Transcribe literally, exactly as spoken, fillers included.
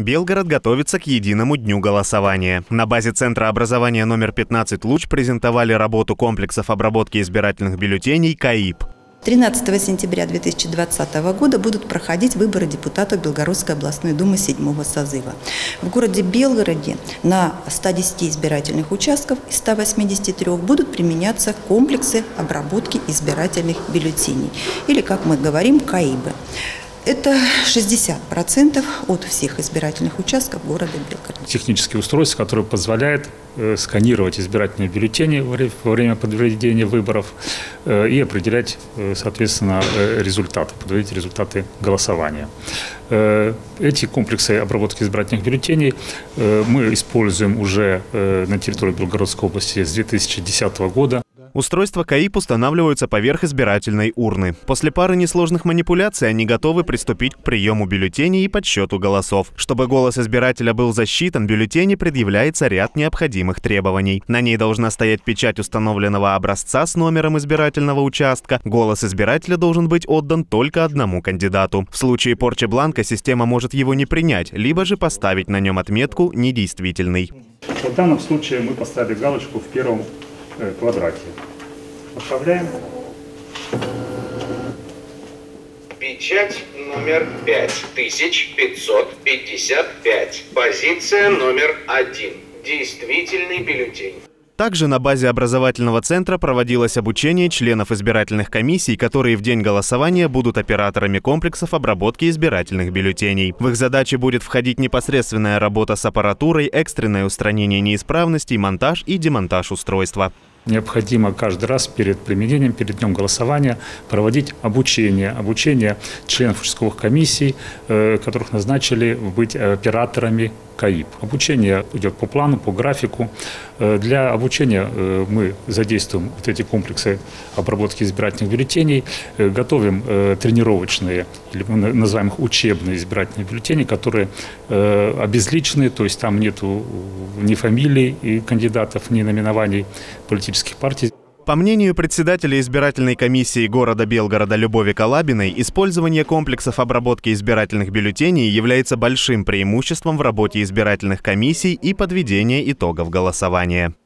Белгород готовится к единому дню голосования. На базе Центра образования номер пятнадцать «Луч» презентовали работу комплексов обработки избирательных бюллетеней КАИП. тринадцатого сентября две тысячи двадцатого года будут проходить выборы депутатов Белгородской областной думы седьмого созыва. В городе Белгороде на ста десяти избирательных участках из ста восьмидесяти трёх будут применяться комплексы обработки избирательных бюллетеней, или, как мы говорим, КАИБы. Это шестьдесят процентов от всех избирательных участков города Белгорода. Технические устройства, которые позволяют э, сканировать избирательные бюллетени во время подведения выборов э, и определять, э, соответственно, э, результаты, подводить результаты голосования. Э, эти комплексы обработки избирательных бюллетеней э, мы используем уже э, на территории Белгородской области с две тысячи десятого года. Устройства КАИП устанавливаются поверх избирательной урны. После пары несложных манипуляций они готовы приступить к приему бюллетеней и подсчету голосов. Чтобы голос избирателя был засчитан, бюллетени предъявляется ряд необходимых требований. На ней должна стоять печать установленного образца с номером избирательного участка. Голос избирателя должен быть отдан только одному кандидату. В случае порчи бланка система может его не принять, либо же поставить на нем отметку «недействительный». В данном случае мы поставили галочку в первом квадрате. Оставляем. Печать номер пять тысяч пятьсот пятьдесят пять. Позиция номер один. Действительный бюллетень. Также на базе образовательного центра проводилось обучение членов избирательных комиссий, которые в день голосования будут операторами комплексов обработки избирательных бюллетеней. В их задачи будет входить непосредственная работа с аппаратурой, экстренное устранение неисправностей, монтаж и демонтаж устройства. Необходимо каждый раз перед применением, перед днем голосования проводить обучение. Обучение членов участковых комиссий, которых назначили быть операторами КАИП. Обучение идет по плану, по графику. Для обучения мы задействуем вот эти комплексы обработки избирательных бюллетеней, готовим тренировочные, или мы называем их учебные избирательные бюллетени, которые обезличены, то есть там нету ни фамилий и кандидатов, ни наименований политических партий. По мнению председателя избирательной комиссии города Белгорода Любови Калабиной, использование комплексов обработки избирательных бюллетеней является большим преимуществом в работе избирательных комиссий и подведения итогов голосования.